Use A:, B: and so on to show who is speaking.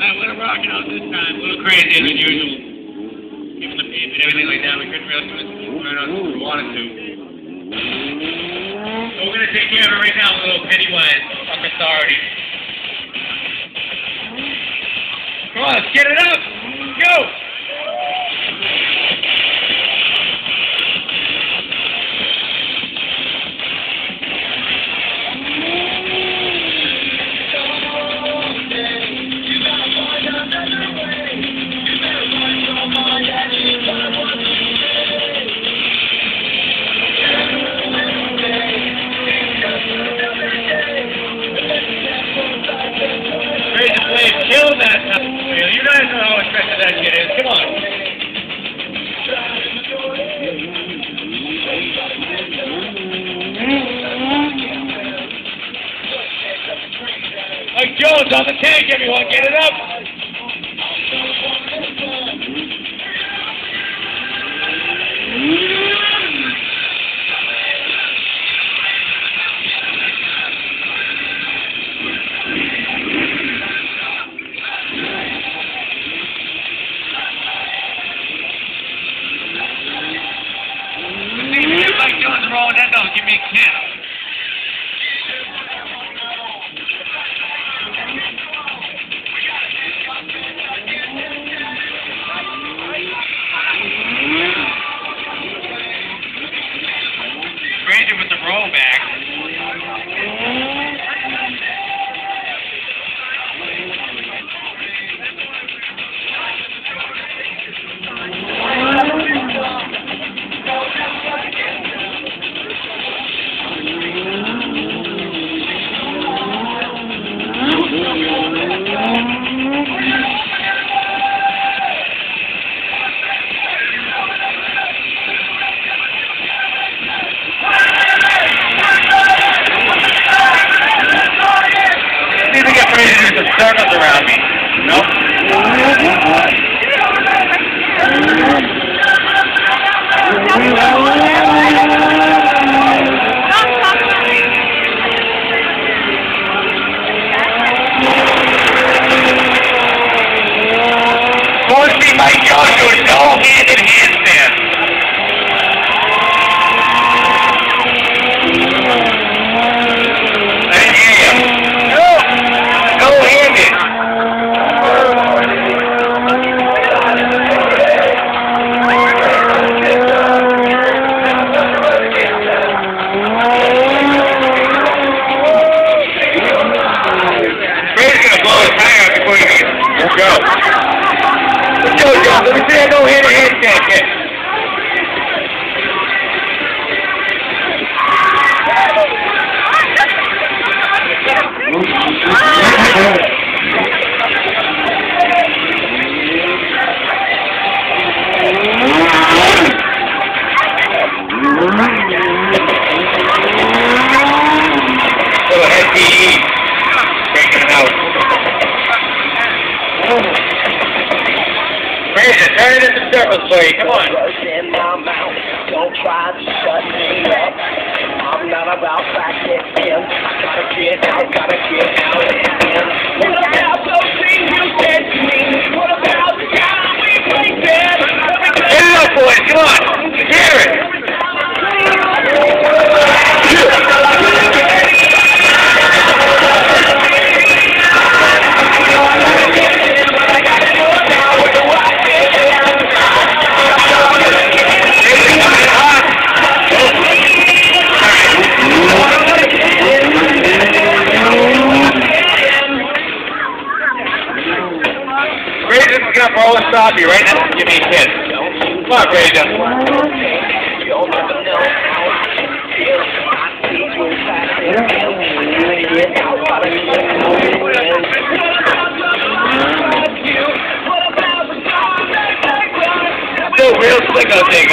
A: we're gonna rock it out this time. A little crazier than usual. Given the beep and everything like that, we couldn't really do it as we wanted to. So we're gonna take care of it right now with a little Pennywise. Fuck authority. Come on, let's get it up! Go! Kill that. You guys know how expensive that shit is. Come on. Mike Jones on the tank, everyone. Get it up. Rolling that though, give me a kiss. Crazy with the rollback. Circles around me. Nope. Supposed to be Mike Jones doing no handed handstand. I didn't hear you. No-handed. Ray's gonna blow his tire out before he can go. Let's go, John. Let me see that no-handed handstand kick. Little head PE. Breaking it out. Fraser, turn it into circles for you. Come on. Don't try to shut me up. I'm not about back in. Gotta get out again. What about those things you said to me? What about the time we played dead? Get it up, boys. Come on. Hear it. Raiden's gonna roll and stop you right now. Give me a kiss. Come on, Raiden. Still real slick, I think.